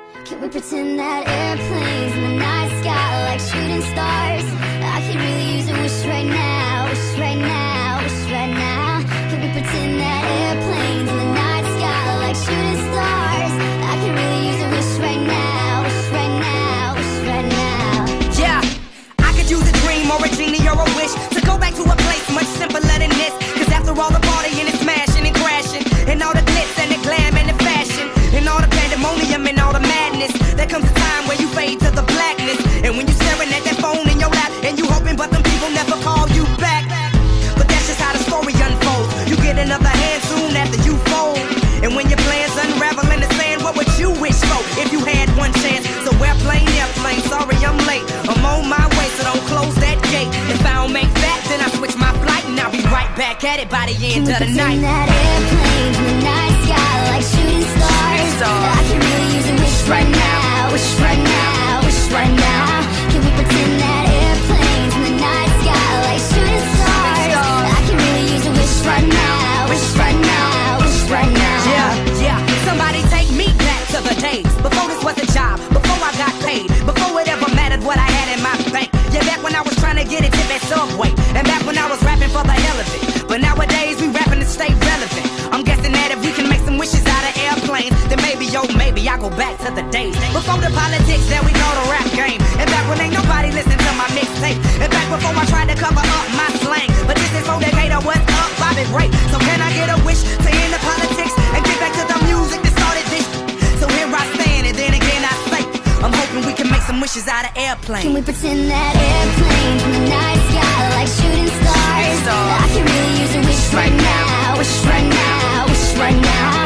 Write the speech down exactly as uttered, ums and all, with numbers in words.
Can we pretend that airplanes in the night sky like shooting stars? I could really use a wish right now, wish right now, wish right now. Can we pretend that airplanes in the night sky like shooting stars? I could really use a wish right now, wish right now, wish right now. Yeah, I could use a dream or a genie or a wish to go back to a place much simpler than this. Cause after all the partying and smashing and crashing, and all the glitz and the glam and the fashion, and all the pandemonium and all the madness, there comes a time where you fade to the blackness. And when you staring at that phone in your lap, and you hoping but them people never call you back. But that's just how the story unfolds. You get another hand soon after you fold. And when your plans unravel in the sand, what would you wish for if you had one chance? So airplane, airplane, sorry I'm late, I'm on my way, so don't close that gate. If I don't make that, then I switch my flight, and I'll be right back at it by the end of the night. Can we pretend that airplanes in the night sky like shooting stars? I can really use a wish right now, wish right now, wish right now. Can we pretend that airplanes in the night sky like shooting stars? I can really use a wish right now, wish right now, wish right now. Yeah, yeah, somebody take me back to the days before this was a job, before I got paid, before it ever mattered what I had in my bank. Yeah, back when I was trying to get a tip at Subway, and back when I was rapping for the hell of it. But nowadays we rapping to stay relevant. I'm guessing that if we can make some wishes out of airplanes, then maybe, yo, maybe I go back to the days before the politics that we know the rap game, and back when ain't nobody listened to my mixtape, and back before I tried to cover up my slang. But this is for Decatur, what's up, Bobby Ray? So can I get a wish to end the politics and get back to the music that started this? So here I stand, and then again I say, I'm hoping we can make some wishes out of airplanes. Can we pretend that airplanes in the night sky like shooting stars? I can really use a wish right now, wish right now, wish right now.